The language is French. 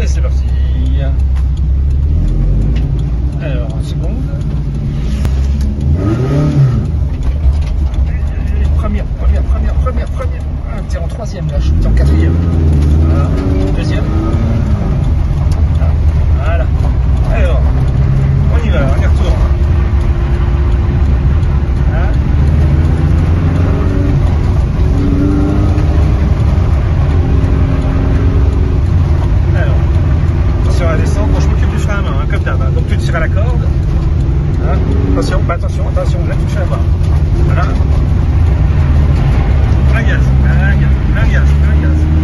Et c'est parti. Alors, une seconde. Première. Ah, t'es en troisième là, je suis en quatrième. Voilà. Deuxième. Voilà. Alors, on y va, on y retourne. Hein? Alors, attention à la descente. Bon, je m'occupe du frein à main, hein, comme d'hab. Hein. Donc tu tires à la corde. Hein? Attention, là tu touches à la barre. Voilà. Un gaz.